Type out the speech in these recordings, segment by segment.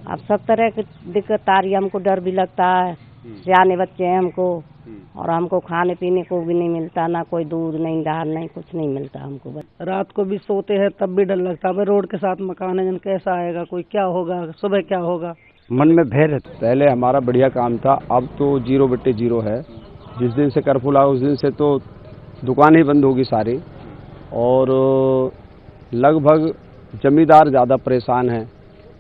अब सब तरह की दिक्कत आ रही है, हमको डर भी लगता है, सियाने बच्चे हैं हमको, और हमको खाने पीने को भी नहीं मिलता, ना कोई दूध नहीं दाल नहीं कुछ नहीं मिलता हमको। रात को भी सोते हैं तब भी डर लगता है, रोड के साथ मकान है, जन कैसा आएगा, कोई क्या होगा, सुबह क्या होगा, मन में भय रहता। पहले हमारा बढ़िया काम था, अब तो 0/0 है। जिस दिन से कर्फ्यू लगा उस दिन से तो दुकान ही बंद होगी सारी, और लगभग जमींदार ज़्यादा परेशान हैं,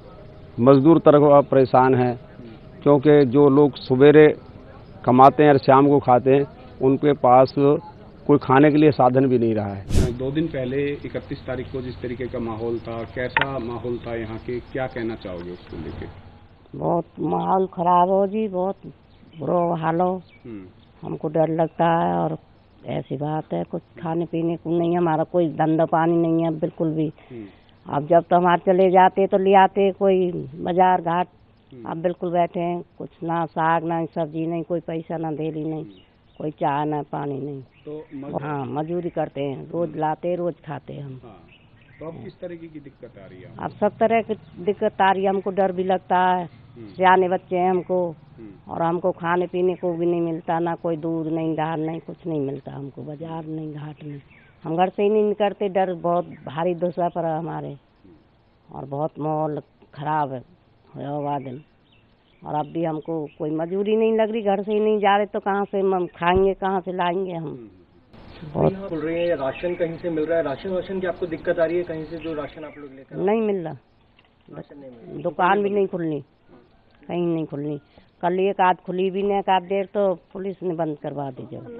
मजदूर तरफ परेशान हैं, क्योंकि जो लोग सवेरे कमाते हैं और शाम को खाते हैं उनके पास कोई खाने के लिए साधन भी नहीं रहा है। 2 दिन पहले 31 तारीख को जिस तरीके का माहौल था, कैसा माहौल था यहाँ के, क्या कहना चाहोगे उसको लेके? बहुत माहौल खराब हो जी, बहुत बुरा हाल हो, हमको डर लगता है। और ऐसी बात है, कुछ खाने पीने को नहीं, हमारा कोई धंधा पानी नहीं है बिल्कुल भी। अब जब तो हमारे चले जाते तो ले आते कोई बाजार घाट, अब बिल्कुल बैठे हैं, कुछ ना साग ना सब्जी नहीं, कोई पैसा ना देली नहीं, कोई चाय ना पानी नहीं। तो हाँ, मजदूरी करते हैं, रोज लाते रोज खाते हम। तो अब किस तरीके की दिक्कत आ रही है? अब सब तरह की दिक्कत आ रही है, हमको डर भी लगता है, सियाने बच्चे हैं हमको, और हमको खाने पीने को भी नहीं मिलता, ना कोई दूध नहीं दाल नहीं कुछ नहीं मिलता हमको, बाजार नहीं घाट नहीं, हम घर से ही नहीं निकलते, डर बहुत भारी दूसरा पर हमारे, और बहुत माहौल खराब है दिन। और अब भी हमको कोई मजबूरी नहीं लग रही, घर से ही नहीं जा रहे तो कहाँ से हम खाएंगे, कहाँ से लाएंगे हम। बहुत खुल रही है, राशन कहीं से मिल रहा है, राशन की आपको दिक्कत आ रही है कहीं से, जो राशन आप लोग लेकर? नहीं मिल रहा, राशन नहीं मिल रहा, दुकान भी नहीं खुलनी, कहीं नहीं खुलनी। कल एक आध खुली भी नहीं, एक आध देर तो पुलिस ने बंद करवा दी। जब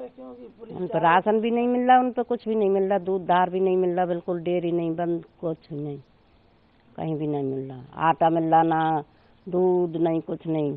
उन पर राशन भी नहीं मिल रहा, उन पर कुछ भी नहीं मिल रहा, दूध दार भी नहीं मिल रहा, बिल्कुल डेयरी नहीं बंद, कुछ नहीं, कहीं भी नहीं मिल रहा, आटा मिल रहा ना, दूध नहीं कुछ नहीं,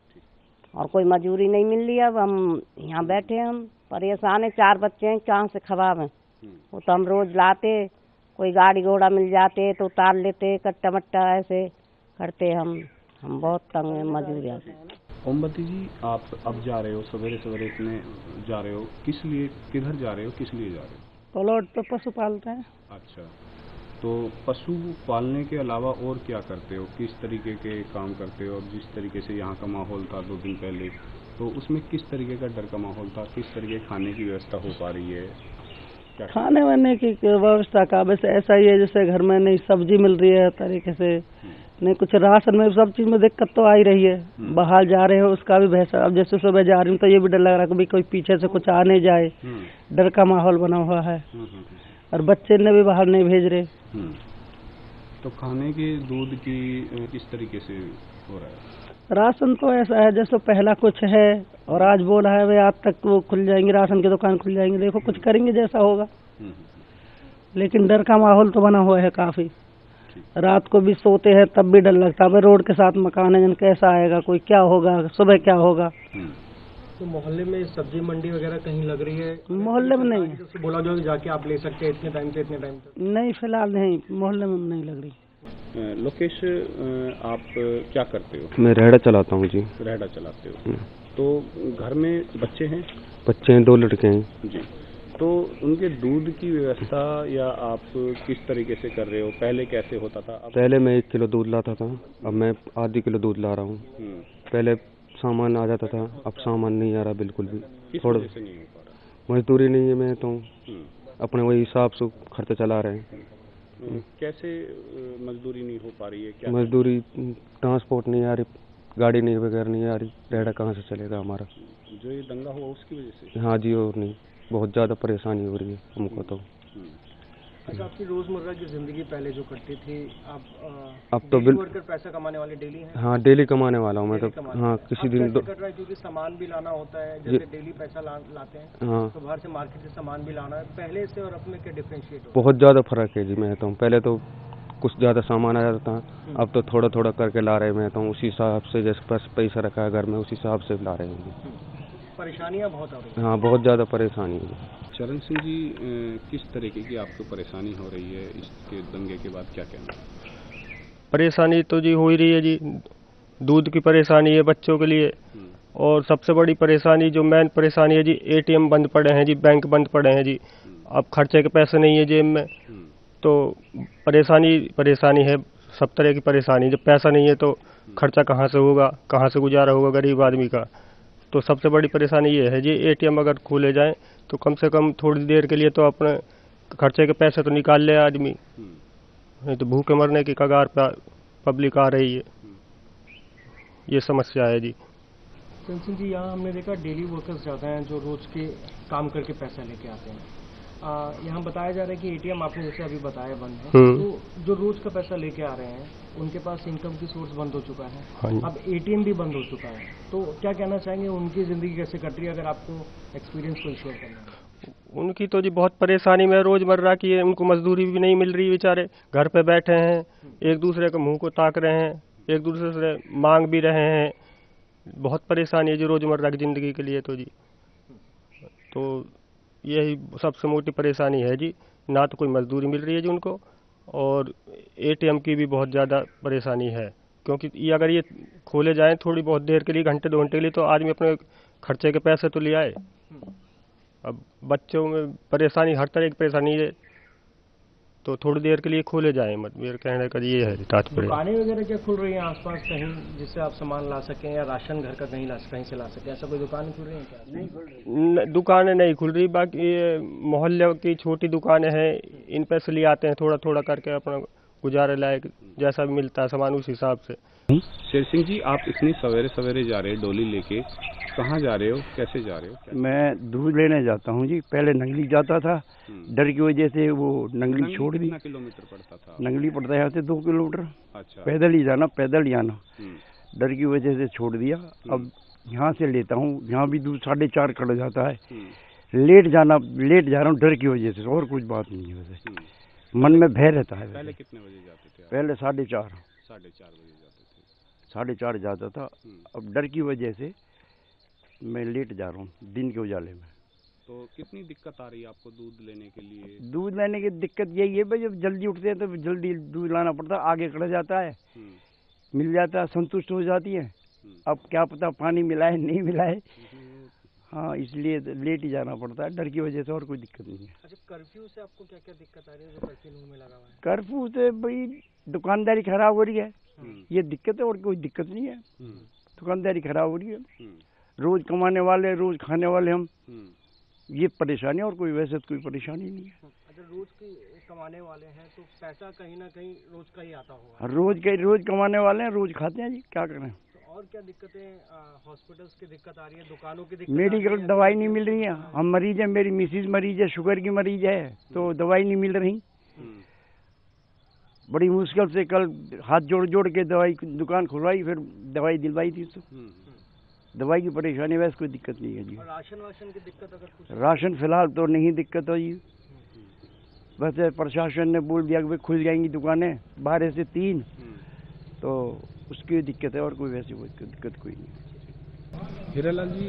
और कोई मजदूरी नहीं मिल रही। अब हम यहाँ बैठे, हम परेशान है, 4 बच्चे हैं, कहाँ से खवावें, वो तो हम रोज लाते, कोई गाड़ी घोड़ा मिल जाते तो उतार लेते, कट्टा मट्टा ऐसे करते हम बहुत तंग हैं, मजबूर हैं। ओमवती जी, आप अब जा रहे हो, सवेरे सवेरे इतने जा रहे हो, किस लिए, किधर जा रहे हो, किस लिए जा रहे हो? प्लॉट पे पशु पालते हैं। अच्छा, तो पशु पालने के अलावा और क्या करते हो, किस तरीके के काम करते हो? और जिस तरीके से यहाँ का माहौल था 2 दिन पहले, तो उसमें किस तरीके का डर का माहौल था, किस तरीके खाने की व्यवस्था हो पा रही है? क्या खाने वाने की व्यवस्था का वैसे ऐसा ही है, जैसे घर में नहीं सब्जी मिल रही है तरीके से, नहीं कुछ राशन में, सब चीज में दिक्कत तो आ ही रही है। बाहर जा रहे हो उसका भी भैसा, अब जैसे सुबह जा रही हूँ तो ये भी डर लग रहा है कि कोई पीछे से कुछ आ नहीं जाए, डर का माहौल बना हुआ है, और बच्चे ने भी बाहर नहीं भेज रहे। तो खाने के दूध की किस तरीके से हो रहा है? राशन तो ऐसा है जैसे पहला कुछ है, और आज बोला है वे आज तक वो खुल जाएंगे, राशन की दुकान खुल जाएंगे, देखो कुछ करेंगे जैसा होगा, लेकिन डर का माहौल तो बना हुआ है काफी। रात को भी सोते हैं तब भी डर लगता है, रोड के साथ मकान है, जन कैसा आएगा, कोई क्या होगा, सुबह क्या होगा। तो मोहल्ले में सब्जी मंडी वगैरह कहीं लग रही है? मोहल्ले में नहीं, बोला जो जाके आप ले सकते हैं इतने टाइम से इतने टाइम तक? नहीं, फिलहाल नहीं, मोहल्ले में नहीं लग रही। लोकेश, आप क्या करते हो? मैं रेहड़ा चलाता हूँ जी। रेहड़ा चलाते हो, तो घर में बच्चे हैं? बच्चे हैं, 2 लड़के हैं जी। तो उनके दूध की व्यवस्था या आप किस तरीके से कर रहे हो? पहले कैसे होता था? पहले मैं 1 किलो दूध लाता था, अब मैं आधी किलो दूध ला रहा हूँ। पहले सामान आ जाता था, अब सामान नहीं आ रहा बिल्कुल भी। थोड़ा से नहीं हो पा रहा? मजदूरी नहीं है, मैं तो अपने वही हिसाब से खर्चा चला रहे हैं। कैसे मजदूरी नहीं हो पा रही है? क्या मजदूरी, ट्रांसपोर्ट नहीं आ रही, गाड़ी नहीं वगैरह नहीं आ रही, रेहड़ा कहाँ से चलेगा हमारा? जो ये दंगा हुआ उसकी वजह से? हाँ जी, और नहीं, बहुत ज़्यादा परेशानी हो रही है हमको तो। अच्छा, आपकी रोजमर्रा की जिंदगी पहले जो करती थी, आप अब तो वर्कर पैसा कमाने वाले डेली हैं? हाँ, डेली कमाने वाला हूँ मैं तो। हाँ, किसी दिन कर रहा है, क्योंकि सामान भी लाना होता है, जैसे डेली पैसा लाते हैं। हाँ, तो बाहर से मार्केट से सामान भी लाना है, पहले से और अब में क्या डिफरेंशिएट? बहुत ज़्यादा फर्क है जी। मैं तो पहले तो कुछ ज़्यादा सामान आ जाता था, अब तो थोड़ा थोड़ा करके ला रहे हैं। मैं तो उसी हिसाब से, जैसे पैसा रखा है घर में उसी हिसाब से ला रहे हैं। परेशानियाँ बहुत आ रही हैं? हाँ, बहुत ज़्यादा परेशानी है। चरण सिंह जी, किस तरीके की आपको परेशानी हो रही है इसके दंगे के बाद, क्या कहना? परेशानी तो जी हो ही रही है जी, दूध की परेशानी है बच्चों के लिए, और सबसे बड़ी परेशानी, जो मेन परेशानी है जी, ATM बंद पड़े हैं जी, बैंक बंद पड़े हैं जी, अब खर्चे के पैसे नहीं है जेब में, तो परेशानी है सब तरह की परेशानी। जब पैसा नहीं है तो खर्चा कहाँ से होगा, कहाँ से गुजारा होगा गरीब आदमी का। तो सबसे बड़ी परेशानी ये है जी, एटीएम अगर खोले जाएं तो कम से कम थोड़ी देर के लिए तो अपने खर्चे के पैसे तो निकाल ले आदमी, नहीं तो भूखे मरने की कगार पर पब्लिक आ रही है। ये समस्या है जी। सिंह जी, यहाँ हमने देखा डेली वर्कर्स ज़्यादा हैं जो रोज के काम करके पैसा लेके आते हैं। यहाँ बताया जा रहा है कि एटीएम आपने जैसे अभी बताया बंद है, तो जो रोज का पैसा लेके आ रहे हैं उनके पास इनकम की सोर्स बंद हो चुका है। अब एटीएम भी बंद हो चुका है, तो क्या कहना चाहेंगे, उनकी जिंदगी कैसे कट रही है, अगर आपको एक्सपीरियंस कोई शेयर करना है? उनकी तो जी बहुत परेशानी में रोजमर्रा की है। उनको मजदूरी भी नहीं मिल रही, बेचारे घर पे बैठे हैं, एक दूसरे के मुंह को ताक रहे हैं, एक दूसरे से मांग भी रहे हैं। बहुत परेशानी है जी रोजमर्रा की जिंदगी के लिए तो जी। तो यही सबसे मोटी परेशानी है जी, ना तो कोई मजदूरी मिल रही है जी उनको, और एटीएम की भी बहुत ज़्यादा परेशानी है। क्योंकि ये अगर ये खोले जाएं थोड़ी बहुत देर के लिए, घंटे 2 घंटे के लिए, तो आदमी अपने खर्चे के पैसे तो ले आए। अब बच्चों में परेशानी, हर तरह की परेशानी है, तो थोड़ी देर के लिए खोले जाएं मत, मेरे कहने का ये है तात्पर्य। दुकानें वगैरह क्या खुल रही हैं आसपास कहीं, जिससे आप सामान ला सकें, या राशन घर का कहीं से ला सकें, ऐसा कोई दुकान खुल रही है क्या? नहीं खुल रही, दुकानें नहीं खुल रही। बाकी मोहल्ले की छोटी दुकानें हैं, इन पैसे ले आते हैं थोड़ा थोड़ा करके, अपना गुजारे लायक जैसा भी मिलता है सामान उस हिसाब से। शेर सिंह जी, आप इतनी सवेरे सवेरे जा रहे हैं डोली लेके, कहाँ जा रहे हो, कैसे जा रहे हो? मैं दूध लेने जाता हूँ जी। पहले नंगली जाता था, डर की वजह से वो नंगली छोड़ दी। कितना किलोमीटर पड़ता था? नंगली पड़ता है यहाँ से 2 किलोमीटर। अच्छा। पैदल ही जाना, पैदल ही आना, डर की वजह से छोड़ दिया। अब यहाँ से लेता हूँ, यहाँ भी दूध 4:30 कट जाता है। लेट जा रहा हूँ डर की वजह से, और कुछ बात नहीं है। वैसे मन में भय रहता है। पहले कितने बजे जाते थे? पहले 4:30 बजे जाते थे। 4:30 जाता था। अब डर की वजह से मैं लेट जा रहा हूँ दिन के उजाले में। तो कितनी दिक्कत आ रही है आपको दूध लेने के लिए? दूध लेने की दिक्कत यही है भाई, जब जल्दी उठते हैं तो जल्दी दूध लाना पड़ता है, आगे खड़ा जाता है, मिल जाता है, संतुष्ट हो जाती है। अब क्या पता पानी मिलाए नहीं मिलाए, हाँ, इसलिए लेट ही जाना पड़ता है डर की वजह से, और कोई दिक्कत नहीं है। अच्छा, कर्फ्यू से आपको क्या क्या दिक्कत आ रही है, जो कर्फ्यू में लगा हुआ है? कर्फ्यू से भाई दुकानदारी खराब हो रही है, ये दिक्कत है, और कोई दिक्कत नहीं है। दुकानदारी खराब हो रही है, रोज कमाने वाले, रोज खाने वाले हम, ये परेशानी, और कोई वैसे तो कोई परेशानी नहीं है। अच्छा, रोज की कमाने वाले हैं तो पैसा कहीं ना कहीं रोज का ही आता होगा। रोज कमाने वाले हैं, रोज खाते हैं जी, क्या करें। तो और क्या दिक्कतें, हॉस्पिटल्स की दिक्कत आ रही है, दुकानों की दिक्कत, मेडिकल दवाई नहीं मिल रही है। हम मरीज है, मेरी मिसिज मरीज है, शुगर की मरीज है, तो दवाई नहीं मिल रही। बड़ी मुश्किल से कल हाथ जोड़ के दवाई दुकान खुलवाई, फिर दवाई दिलवाई थी। तो दवाई की परेशानी, वैसे कोई दिक्कत नहीं है जी। राशन की दिक्कत अगर कुछ? राशन फिलहाल तो नहीं दिक्कत है जी। वैसे प्रशासन ने बोल दिया कि भाई खुल जाएंगी दुकानें 12 से 3, तो उसकी दिक्कत है, और कोई वैसी कोई दिक्कत कोई नहीं। हीरालाल जी,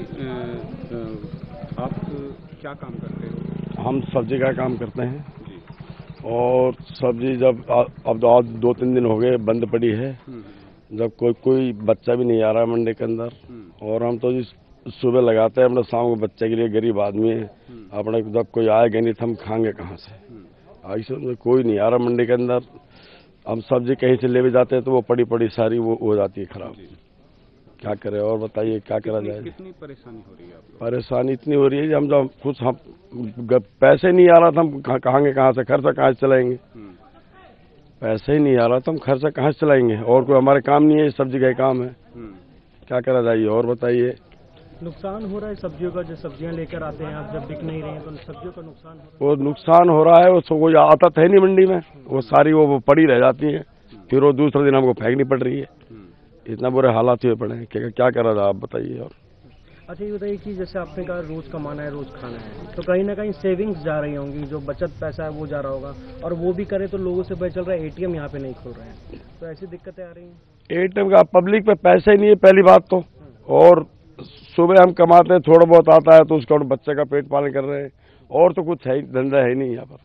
आप क्या काम करते हो? हम सब्जी का काम करते हैं, और सब्जी जब अब तो आज 2-3 दिन हो गए बंद पड़ी है, जब कोई बच्चा भी नहीं आ रहा है मंडी के अंदर, और हम तो सुबह लगाते हैं अपने, शाम को बच्चे के लिए, गरीब आदमी है अपने, जब कोई आएगा नहीं तो हम खाएंगे कहाँ से। ऐसे कोई नहीं आ रहा मंडी के अंदर। हम सब्जी कहीं से ले भी जाते हैं तो वो पड़ी सारी वो हो जाती है खराब। क्या करें, और बताइए क्या करा जाए। कितनी परेशानी हो रही है आपको? परेशानी इतनी हो रही है कि हम जब कुछ हम पैसे नहीं आ रहा था, हम कहांगे, कहाँ से खर्चा कहाँ से चलाएंगे। पैसे ही नहीं आ रहा तो हम खर्चा कहाँ से चलाएंगे, और कोई हमारे काम नहीं है, सब्जी का ही काम है। क्या करा जाइए, और बताइए। नुकसान हो रहा है सब्जियों का, जो सब्जियां लेकर आते हैं आप, जब बिक नहीं रहे हैं तो सब्जियों का नुकसान हो रहा है। वो नुकसान हो रहा है, उसको कोई आता है नहीं मंडी में, वो सारी वो पड़ी रह जाती है, फिर वो दूसरे दिन हमको फेंकनी पड़ रही है। इतना बुरे हालात हुए पड़े हैं, क्या करा जाए, आप बताइए। और अच्छा, ये बताइए कि जैसे आपने कहा रोज कमाना है, रोज खाना है, तो कहीं ना कहीं सेविंग्स जा रही होंगी, जो बचत पैसा है वो जा रहा होगा, और वो भी करे तो लोगों से पता चल रहा है एटीएम यहाँ पे नहीं खुल रहे हैं, तो ऐसी दिक्कतें आ रही हैं। एटीएम का पब्लिक पे पैसे ही नहीं है पहली बात तो, और सुबह हम कमाते हैं, थोड़ा बहुत आता है तो उसका बच्चे का पेट पालन कर रहे हैं, और तो कुछ है धंधा है नहीं यहाँ पर।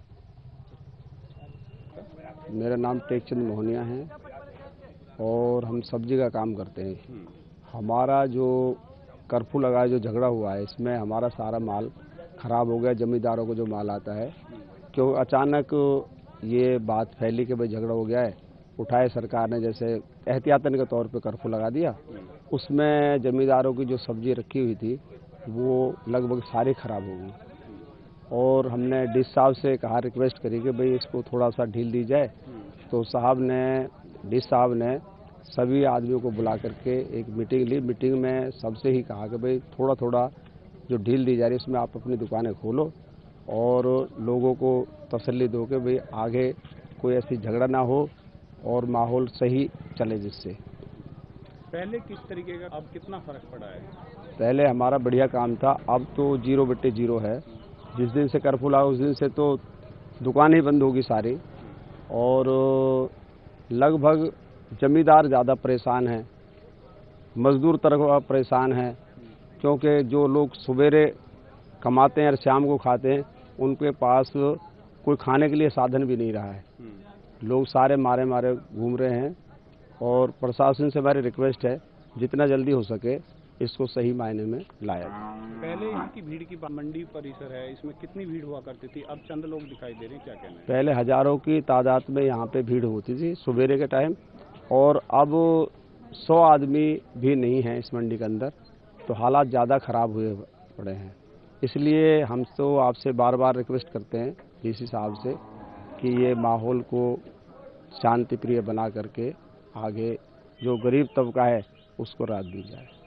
मेरा नाम टेकचंद मोहनिया है, और हम सब्जी का काम करते हैं। हमारा जो कर्फ्यू लगा है, जो झगड़ा हुआ है, इसमें हमारा सारा माल खराब हो गया। जमींदारों को जो माल आता है, क्यों अचानक ये बात फैली कि भाई झगड़ा हो गया है, उठाए सरकार ने, जैसे एहतियातन के तौर पे कर्फ्यू लगा दिया। उसमें जमींदारों की जो सब्जी रखी हुई थी वो लगभग सारी खराब हो गई, और हमने डीसी साहब से कहा, रिक्वेस्ट करी कि भाई इसको थोड़ा सा ढील दी जाए। तो डीसी साहब ने सभी आदमियों को बुला करके एक मीटिंग ली। मीटिंग में सबसे ही कहा कि भाई थोड़ा थोड़ा जो ढील दी जा रही है उसमें आप अपनी दुकानें खोलो और लोगों को तसल्ली दो कि भाई आगे कोई ऐसी झगड़ा ना हो और माहौल सही चले जिससे। पहले किस तरीके का, अब कितना फर्क पड़ा है? पहले हमारा बढ़िया काम था, अब तो 0/0 है। जिस दिन से कर्फ्यू लगा उस दिन से तो दुकान ही बंद होगी सारी, और लगभग जमींदार ज़्यादा परेशान हैं, मजदूर तरफ परेशान हैं, क्योंकि जो लोग सवेरे कमाते हैं और शाम को खाते हैं उनके पास कोई खाने के लिए साधन भी नहीं रहा है। लोग सारे मारे मारे घूम रहे हैं, और प्रशासन से हमारी रिक्वेस्ट है जितना जल्दी हो सके इसको सही मायने में लाया जाए। पहले यहाँ की भीड़ की मंडी परिसर है, इसमें कितनी भीड़ हुआ करती थी? अब चंद लोग दिखाई दे रहे हैं, क्या कहना है? पहले हजारों की तादाद में यहाँ पे भीड़ होती थी सवेरे के टाइम, और अब 100 आदमी भी नहीं है इस मंडी के अंदर। तो हालात ज़्यादा ख़राब हुए पड़े हैं। इसलिए हम तो आपसे बार बार रिक्वेस्ट करते हैं डीसी साहब से कि ये माहौल को शांति प्रिय बना करके आगे जो गरीब तबका है उसको राहत दी जाए।